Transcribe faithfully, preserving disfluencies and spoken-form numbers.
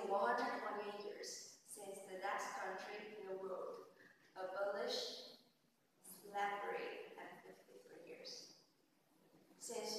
been one hundred twenty-eight years since the last country in the world abolished slavery at fifty-three years. Since